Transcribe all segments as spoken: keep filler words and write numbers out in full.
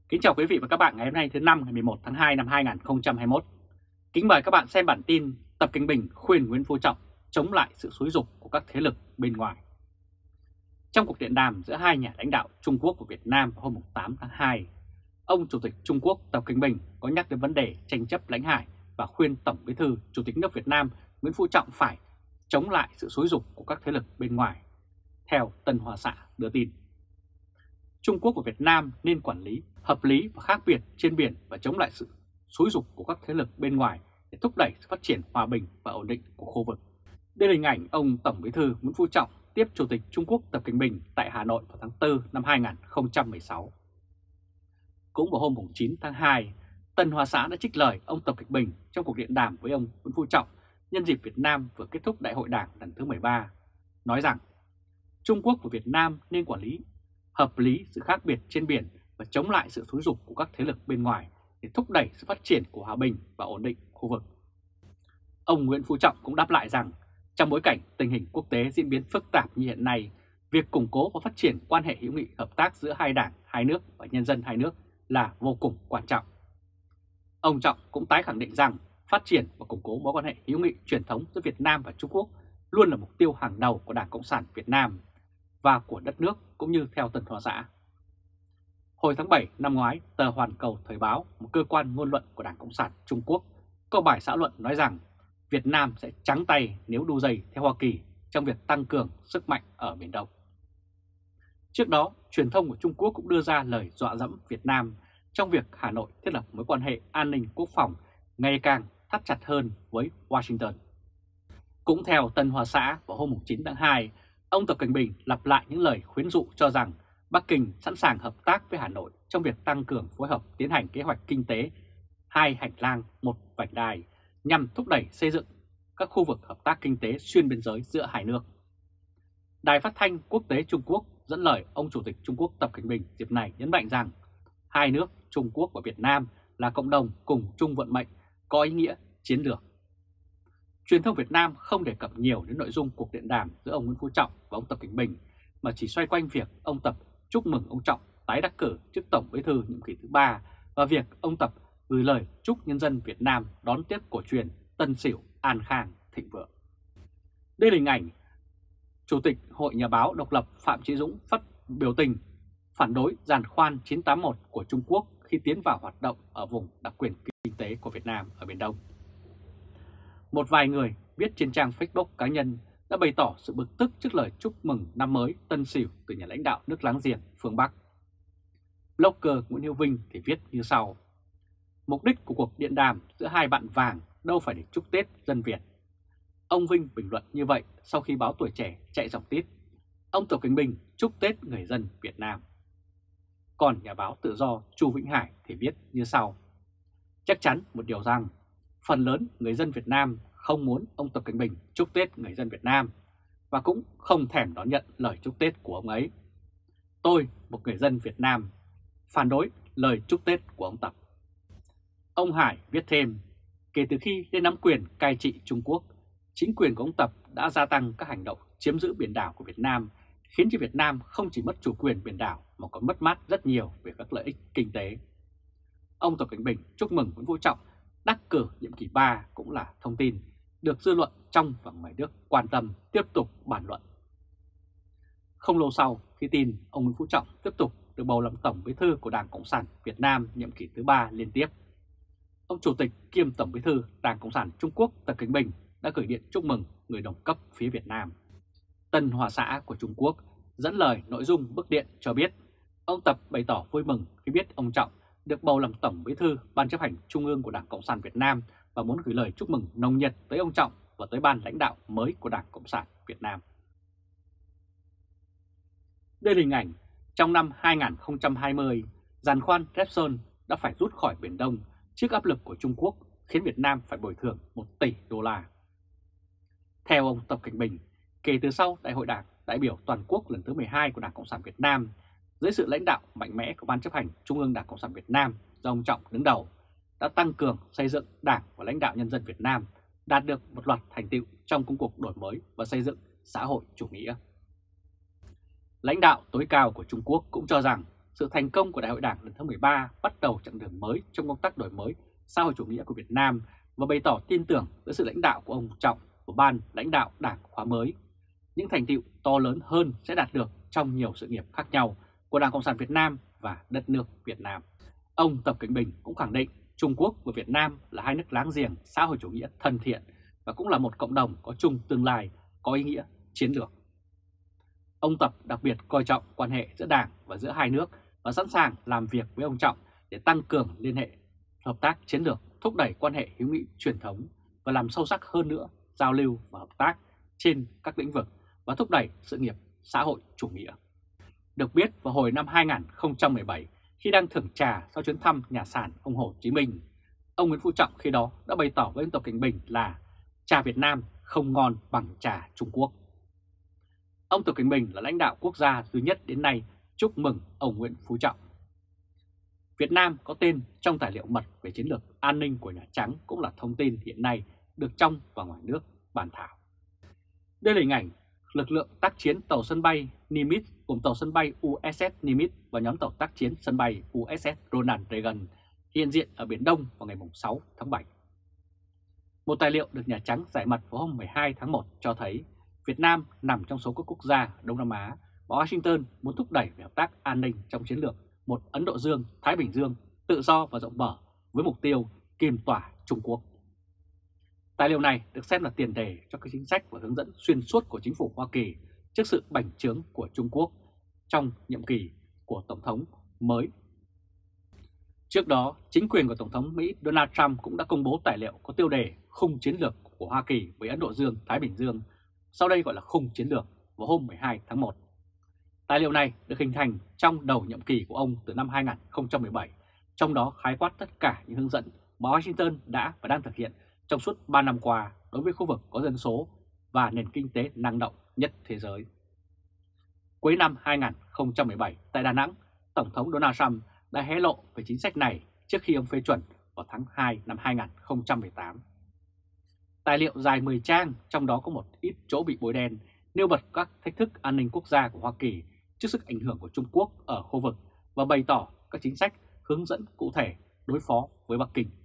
Kính chào quý vị và các bạn ngày hôm nay thứ năm ngày mười một tháng hai năm hai nghìn không trăm hai mươi mốt. Kính mời các bạn xem bản tin Tập Cận Bình khuyên Nguyễn Phú Trọng chống lại sự xúi giục của các thế lực bên ngoài. Trong cuộc điện đàm giữa hai nhà lãnh đạo Trung Quốc và Việt Nam vào hôm tám tháng hai, ông Chủ tịch Trung Quốc Tập Cận Bình có nhắc đến vấn đề tranh chấp lãnh hải và khuyên Tổng Bí thư Chủ tịch nước Việt Nam Nguyễn Phú Trọng phải chống lại sự xúi giục của các thế lực bên ngoài. Theo Tân Hoa Xã đưa tin, Trung Quốc và Việt Nam nên quản lý hợp lý và khác biệt trên biển và chống lại sự xúi giục của các thế lực bên ngoài để thúc đẩy sự phát triển hòa bình và ổn định của khu vực. Đây là hình ảnh ông Tổng Bí thư Nguyễn Phú Trọng tiếp Chủ tịch Trung Quốc Tập Cận Bình tại Hà Nội vào tháng tư năm hai nghìn không trăm mười sáu. Cũng vào hôm chín tháng hai, Tân Hoa Xã đã trích lời ông Tập Cận Bình trong cuộc điện đàm với ông Nguyễn Phú Trọng nhân dịp Việt Nam vừa kết thúc Đại hội Đảng lần thứ mười ba, nói rằng Trung Quốc và Việt Nam nên quản lý hợp lý sự khác biệt trên biển và chống lại sự xúi giục của các thế lực bên ngoài để thúc đẩy sự phát triển của hòa bình và ổn định khu vực. Ông Nguyễn Phú Trọng cũng đáp lại rằng trong bối cảnh tình hình quốc tế diễn biến phức tạp như hiện nay, việc củng cố và phát triển quan hệ hữu nghị hợp tác giữa hai đảng, hai nước và nhân dân hai nước là vô cùng quan trọng. Ông Trọng cũng tái khẳng định rằng phát triển và củng cố mối quan hệ hữu nghị truyền thống giữa Việt Nam và Trung Quốc luôn là mục tiêu hàng đầu của Đảng Cộng sản Việt Nam và của đất nước cũng như theo Tân Hoa Xã. Hồi tháng bảy năm ngoái, tờ Hoàn Cầu Thời báo, một cơ quan ngôn luận của Đảng Cộng sản Trung Quốc, có bài xã luận nói rằng Việt Nam sẽ trắng tay nếu đu dây theo Hoa Kỳ trong việc tăng cường sức mạnh ở Biển Đông. Trước đó, truyền thông của Trung Quốc cũng đưa ra lời dọa dẫm Việt Nam trong việc Hà Nội thiết lập mối quan hệ an ninh quốc phòng ngày càng thắt chặt hơn với Washington. Cũng theo Tân Hoa Xã, vào hôm chín tháng hai, ông Tập Cận Bình lặp lại những lời khuyến dụ cho rằng Bắc Kinh sẵn sàng hợp tác với Hà Nội trong việc tăng cường phối hợp tiến hành kế hoạch kinh tế hai hành lang một vành đai nhằm thúc đẩy xây dựng các khu vực hợp tác kinh tế xuyên biên giới giữa hai nước. Đài Phát thanh Quốc tế Trung Quốc dẫn lời ông Chủ tịch Trung Quốc Tập Cận Bình dịp này nhấn mạnh rằng hai nước Trung Quốc và Việt Nam là cộng đồng cùng chung vận mệnh có ý nghĩa chiến lược. Truyền thông Việt Nam không đề cập nhiều đến nội dung cuộc điện đàm giữa ông Nguyễn Phú Trọng và ông Tập Cận Bình mà chỉ xoay quanh việc ông Tập chúc mừng ông Trọng tái đắc cử chức Tổng Bí thư nhiệm kỳ thứ ba và việc ông Tập gửi lời chúc nhân dân Việt Nam đón tiếp cổ truyền Tân Sửu an khang thịnh vượng. Đây là hình ảnh Chủ tịch Hội Nhà báo Độc lập Phạm Chí Dũng phát biểu tình phản đối giàn khoan chín tám một của Trung Quốc khi tiến vào hoạt động ở vùng đặc quyền kinh tế của Việt Nam ở Biển Đông. Một vài người viết trên trang Facebook cá nhân đã bày tỏ sự bực tức trước lời chúc mừng năm mới Tân Sửu từ nhà lãnh đạo nước láng giềng phương Bắc. Blogger Nguyễn Hữu Vinh thì viết như sau: mục đích của cuộc điện đàm giữa hai bạn vàng đâu phải để chúc Tết dân Việt. Ông Vinh bình luận như vậy sau khi báo Tuổi Trẻ chạy dòng tít ông Tập Cận Bình chúc Tết người dân Việt Nam. Còn nhà báo tự do Chu Vĩnh Hải thì viết như sau: chắc chắn một điều rằng phần lớn người dân Việt Nam không muốn ông Tập Cận Bình chúc Tết người dân Việt Nam và cũng không thèm đón nhận lời chúc Tết của ông ấy. Tôi, một người dân Việt Nam, phản đối lời chúc Tết của ông Tập. Ông Hải viết thêm, kể từ khi lên nắm quyền cai trị Trung Quốc, chính quyền của ông Tập đã gia tăng các hành động chiếm giữ biển đảo của Việt Nam, khiến cho Việt Nam không chỉ mất chủ quyền biển đảo mà còn mất mát rất nhiều về các lợi ích kinh tế. Ông Tập Cận Bình chúc mừng Nguyễn Phú Trọng đắc cử nhiệm kỳ ba cũng là thông tin được dư luận trong và ngoài nước quan tâm tiếp tục bàn luận. Không lâu sau, khi tin ông Nguyễn Phú Trọng tiếp tục được bầu làm Tổng Bí thư của Đảng Cộng sản Việt Nam nhiệm kỳ thứ ba liên tiếp, ông Chủ tịch kiêm Tổng Bí thư Đảng Cộng sản Trung Quốc Tập Cận Bình đã gửi điện chúc mừng người đồng cấp phía Việt Nam. Tân Hoa Xã của Trung Quốc dẫn lời nội dung bức điện cho biết ông Tập bày tỏ vui mừng khi biết ông Trọng được bầu làm Tổng Bí thư Ban chấp hành Trung ương của Đảng Cộng sản Việt Nam và muốn gửi lời chúc mừng nồng nhiệt tới ông Trọng và tới ban lãnh đạo mới của Đảng Cộng sản Việt Nam. Đây là hình ảnh trong năm hai nghìn không trăm hai mươi, giàn khoan Repsol đã phải rút khỏi Biển Đông trước áp lực của Trung Quốc khiến Việt Nam phải bồi thường một tỷ đô la. Theo ông Tập Cận Bình, kể từ sau Đại hội Đảng đại biểu toàn quốc lần thứ mười hai của Đảng Cộng sản Việt Nam, dưới sự lãnh đạo mạnh mẽ của Ban chấp hành Trung ương Đảng Cộng sản Việt Nam do ông Trọng đứng đầu, đã tăng cường xây dựng Đảng và lãnh đạo nhân dân Việt Nam, đạt được một loạt thành tựu trong công cuộc đổi mới và xây dựng xã hội chủ nghĩa. Lãnh đạo tối cao của Trung Quốc cũng cho rằng sự thành công của Đại hội Đảng lần thứ mười ba bắt đầu chặng đường mới trong công tác đổi mới xã hội chủ nghĩa của Việt Nam và bày tỏ tin tưởng với sự lãnh đạo của ông Trọng và ban lãnh đạo Đảng khóa mới. Những thành tựu to lớn hơn sẽ đạt được trong nhiều sự nghiệp khác nhau của Đảng Cộng sản Việt Nam và đất nước Việt Nam. Ông Tập Cận Bình cũng khẳng định Trung Quốc và Việt Nam là hai nước láng giềng xã hội chủ nghĩa thân thiện và cũng là một cộng đồng có chung tương lai có ý nghĩa chiến lược. Ông Tập đặc biệt coi trọng quan hệ giữa Đảng và giữa hai nước và sẵn sàng làm việc với ông Trọng để tăng cường liên hệ, hợp tác chiến lược, thúc đẩy quan hệ hữu nghị truyền thống và làm sâu sắc hơn nữa giao lưu và hợp tác trên các lĩnh vực và thúc đẩy sự nghiệp xã hội chủ nghĩa. Được biết vào hồi năm hai nghìn không trăm mười bảy, khi đang thưởng trà sau chuyến thăm nhà sản ông Hồ Chí Minh, ông Nguyễn Phú Trọng khi đó đã bày tỏ với ông Tập Cận Bình là trà Việt Nam không ngon bằng trà Trung Quốc. Ông Tập Cận Bình là lãnh đạo quốc gia duy nhất đến nay chúc mừng ông Nguyễn Phú Trọng. Việt Nam có tên trong tài liệu mật về chiến lược an ninh của Nhà Trắng cũng là thông tin hiện nay được trong và ngoài nước bàn thảo. Đây là hình ảnh lực lượng tác chiến tàu sân bay Nimitz cùng tàu sân bay u ét ét Nimitz và nhóm tàu tác chiến sân bay u ét ét Ronald Reagan hiện diện ở Biển Đông vào ngày sáu tháng bảy. Một tài liệu được Nhà Trắng giải mật vào hôm mười hai tháng một cho thấy Việt Nam nằm trong số các quốc gia Đông Nam Á và Washington muốn thúc đẩy về hợp tác an ninh trong chiến lược một Ấn Độ Dương, Thái Bình Dương tự do và rộng mở với mục tiêu kiềm tỏa Trung Quốc. Tài liệu này được xem là tiền đề cho các chính sách và hướng dẫn xuyên suốt của chính phủ Hoa Kỳ trước sự bành trướng của Trung Quốc trong nhiệm kỳ của Tổng thống mới. Trước đó, chính quyền của Tổng thống Mỹ Donald Trump cũng đã công bố tài liệu có tiêu đề Khung chiến lược của Hoa Kỳ với Ấn Độ Dương, Thái Bình Dương, sau đây gọi là Khung chiến lược, vào hôm mười hai tháng một. Tài liệu này được hình thành trong đầu nhiệm kỳ của ông từ năm hai nghìn không trăm mười bảy, trong đó khái quát tất cả những hướng dẫn mà Washington đã và đang thực hiện trong suốt ba năm qua đối với khu vực có dân số và nền kinh tế năng động nhất thế giới. Cuối năm hai nghìn không trăm mười bảy tại Đà Nẵng, Tổng thống Donald Trump đã hé lộ về chính sách này trước khi ông phê chuẩn vào tháng hai năm hai nghìn không trăm mười tám. Tài liệu dài mười trang, trong đó có một ít chỗ bị bôi đen, nêu bật các thách thức an ninh quốc gia của Hoa Kỳ trước sức ảnh hưởng của Trung Quốc ở khu vực và bày tỏ các chính sách hướng dẫn cụ thể đối phó với Bắc Kinh.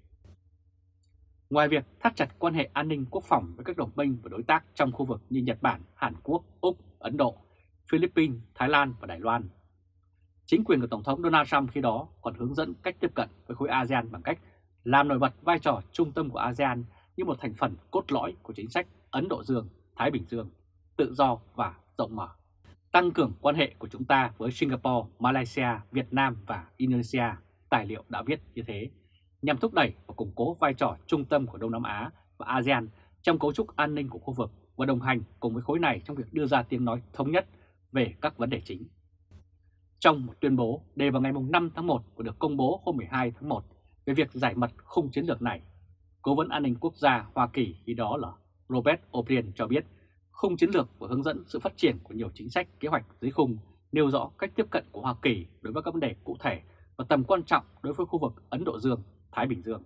Ngoài việc thắt chặt quan hệ an ninh quốc phòng với các đồng minh và đối tác trong khu vực như Nhật Bản, Hàn Quốc, Úc, Ấn Độ, Philippines, Thái Lan và Đài Loan, chính quyền của Tổng thống Donald Trump khi đó còn hướng dẫn cách tiếp cận với khối a sê an bằng cách làm nổi bật vai trò trung tâm của a sê an như một thành phần cốt lõi của chính sách Ấn Độ Dương, Thái Bình Dương, tự do và rộng mở. Tăng cường quan hệ của chúng ta với Singapore, Malaysia, Việt Nam và Indonesia, tài liệu đã viết như thế, nhằm thúc đẩy và củng cố vai trò trung tâm của Đông Nam Á và a sê an trong cấu trúc an ninh của khu vực và đồng hành cùng với khối này trong việc đưa ra tiếng nói thống nhất về các vấn đề chính. Trong một tuyên bố đề vào ngày năm tháng một và được công bố hôm mười hai tháng một về việc giải mật khung chiến lược này, Cố vấn An ninh Quốc gia Hoa Kỳ khi đó là Robert O'Brien cho biết khung chiến lược và hướng dẫn sự phát triển của nhiều chính sách kế hoạch dưới khung nêu rõ cách tiếp cận của Hoa Kỳ đối với các vấn đề cụ thể và tầm quan trọng đối với khu vực Ấn Độ Dương, Thái Bình Dương.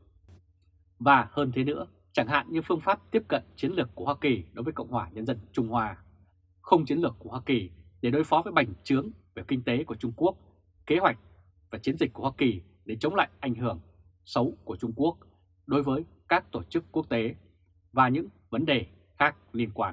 Và hơn thế nữa, chẳng hạn như phương pháp tiếp cận chiến lược của Hoa Kỳ đối với Cộng hòa Nhân dân Trung Hoa, khung chiến lược của Hoa Kỳ để đối phó với bành trướng về kinh tế của Trung Quốc, kế hoạch và chiến dịch của Hoa Kỳ để chống lại ảnh hưởng xấu của Trung Quốc đối với các tổ chức quốc tế và những vấn đề khác liên quan.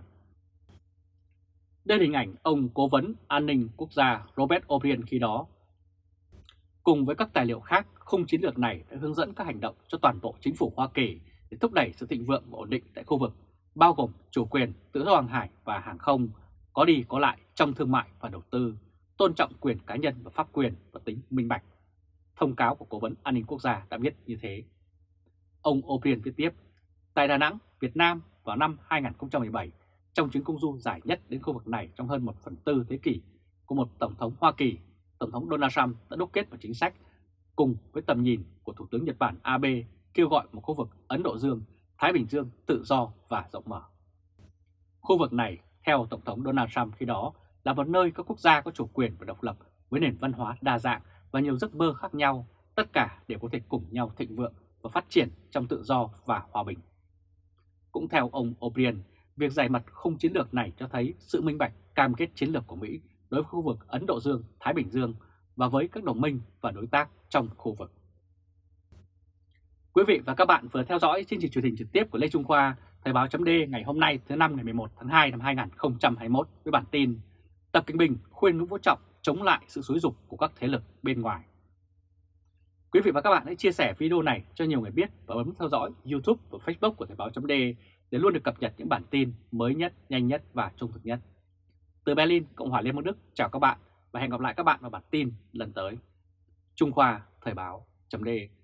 Đây là hình ảnh ông Cố vấn An ninh Quốc gia Robert O'Brien khi đó. Cùng với các tài liệu khác, khung chiến lược này đã hướng dẫn các hành động cho toàn bộ chính phủ Hoa Kỳ để thúc đẩy sự thịnh vượng và ổn định tại khu vực, bao gồm chủ quyền, tự do hàng hải và hàng không, có đi có lại trong thương mại và đầu tư, tôn trọng quyền cá nhân và pháp quyền và tính minh bạch. Thông cáo của Cố vấn An ninh Quốc gia đã viết như thế. Ông O'Brien viết tiếp, tại Đà Nẵng, Việt Nam vào năm hai nghìn không trăm mười bảy, trong chuyến công du dài nhất đến khu vực này trong hơn một phần tư thế kỷ của một Tổng thống Hoa Kỳ, Tổng thống Donald Trump đã đúc kết một chính sách cùng với tầm nhìn của Thủ tướng Nhật Bản Abe kêu gọi một khu vực Ấn Độ Dương, Thái Bình Dương tự do và rộng mở. Khu vực này, theo Tổng thống Donald Trump khi đó, là một nơi các quốc gia có chủ quyền và độc lập với nền văn hóa đa dạng và nhiều giấc mơ khác nhau, tất cả đều có thể cùng nhau thịnh vượng và phát triển trong tự do và hòa bình. Cũng theo ông O'Brien, việc giải mật khung chiến lược này cho thấy sự minh bạch cam kết chiến lược của Mỹ đối với khu vực Ấn Độ Dương, Thái Bình Dương và với các đồng minh và đối tác trong khu vực. Quý vị và các bạn vừa theo dõi chương trình truyền hình trực tiếp của Lê Trung Khoa, Thời báo chấm D ngày hôm nay thứ năm ngày mười một tháng hai năm hai nghìn không trăm hai mươi mốt với bản tin Tập Cận Bình khuyên Nguyễn Phú Trọng chống lại sự xúi giục của các thế lực bên ngoài. Quý vị và các bạn hãy chia sẻ video này cho nhiều người biết và bấm theo dõi YouTube và Facebook của Thời báo chấm D để luôn được cập nhật những bản tin mới nhất, nhanh nhất và trung thực nhất. Từ Berlin, Cộng hòa Liên bang Đức, chào các bạn và hẹn gặp lại các bạn vào bản tin lần tới. Trung Khoa, Thời báo chấm D